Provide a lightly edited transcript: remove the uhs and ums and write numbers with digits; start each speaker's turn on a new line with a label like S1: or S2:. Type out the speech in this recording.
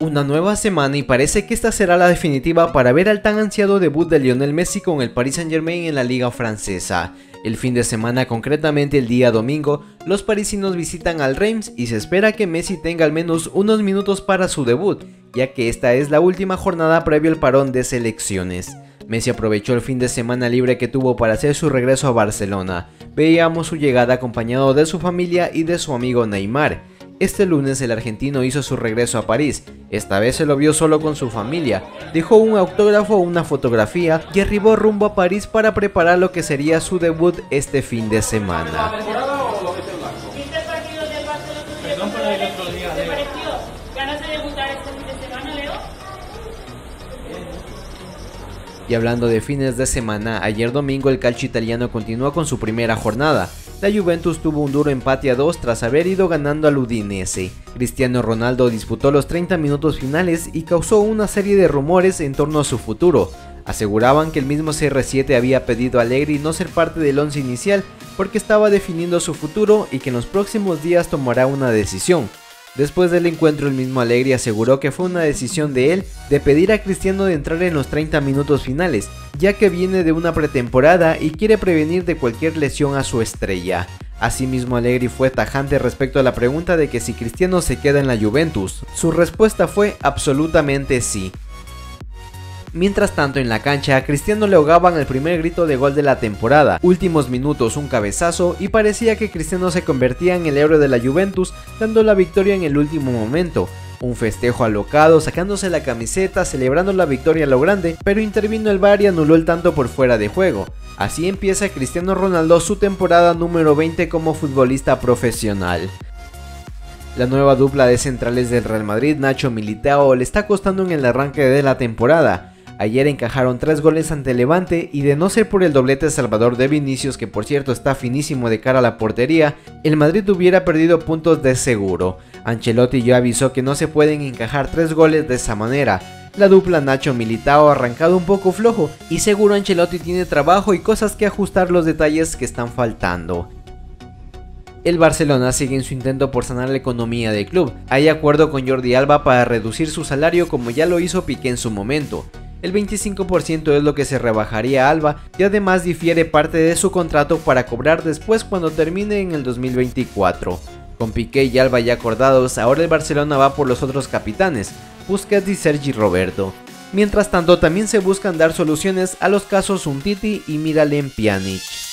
S1: Una nueva semana y parece que esta será la definitiva para ver al tan ansiado debut de Lionel Messi con el Paris Saint-Germain en la liga francesa. El fin de semana, concretamente el día domingo, los parisinos visitan al Reims y se espera que Messi tenga al menos unos minutos para su debut, ya que esta es la última jornada previo al parón de selecciones. Messi aprovechó el fin de semana libre que tuvo para hacer su regreso a Barcelona. Veíamos su llegada acompañado de su familia y de su amigo Neymar. Este lunes el argentino hizo su regreso a París, esta vez se lo vio solo con su familia, dejó un autógrafo, una fotografía y arribó rumbo a París para preparar lo que sería su debut este fin de semana. Y hablando de fines de semana, ayer domingo el calcio italiano continuó con su primera jornada. La Juventus tuvo un duro empate a 2 tras haber ido ganando al Udinese. Cristiano Ronaldo disputó los 30 minutos finales y causó una serie de rumores en torno a su futuro. Aseguraban que el mismo CR7 había pedido a Allegri no ser parte del once inicial porque estaba definiendo su futuro y que en los próximos días tomará una decisión. Después del encuentro el mismo Allegri aseguró que fue una decisión de él de pedir a Cristiano de entrar en los 30 minutos finales, ya que viene de una pretemporada y quiere prevenir de cualquier lesión a su estrella. Asimismo Allegri fue tajante respecto a la pregunta de que si Cristiano se queda en la Juventus. Su respuesta fue absolutamente sí. Mientras tanto en la cancha, a Cristiano le ahogaban el primer grito de gol de la temporada, últimos minutos un cabezazo y parecía que Cristiano se convertía en el héroe de la Juventus dando la victoria en el último momento. Un festejo alocado, sacándose la camiseta, celebrando la victoria a lo grande, pero intervino el VAR y anuló el tanto por fuera de juego. Así empieza Cristiano Ronaldo su temporada número 20 como futbolista profesional. La nueva dupla de centrales del Real Madrid, Nacho Militao, le está costando en el arranque de la temporada. Ayer encajaron 3 goles ante Levante y de no ser por el doblete salvador de Vinicius, que por cierto está finísimo de cara a la portería, el Madrid hubiera perdido puntos de seguro. Ancelotti ya avisó que no se pueden encajar 3 goles de esa manera. La dupla Nacho Militao ha arrancado un poco flojo y seguro Ancelotti tiene trabajo y cosas que ajustar los detalles que están faltando. El Barcelona sigue en su intento por sanar la economía del club. Hay acuerdo con Jordi Alba para reducir su salario como ya lo hizo Piqué en su momento. El 25% es lo que se rebajaría a Alba y además difiere parte de su contrato para cobrar después cuando termine en el 2024. Con Piqué y Alba ya acordados, ahora el Barcelona va por los otros capitanes, Busquets y Sergi Roberto. Mientras tanto también se buscan dar soluciones a los casos Umtiti y Miralem Pjanic.